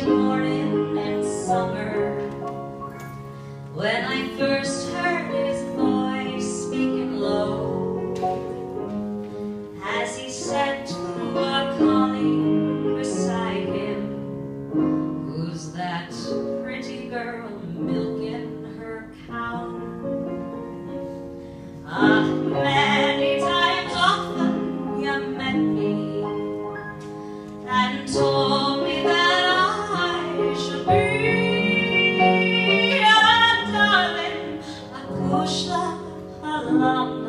bright morning in summer, when I first heard his voice speaking low, as he said to a colleague beside him, "Who's that pretty girl milking her cow?" Ah, many times often you met me and told me that I should be, and darling, I pushed that along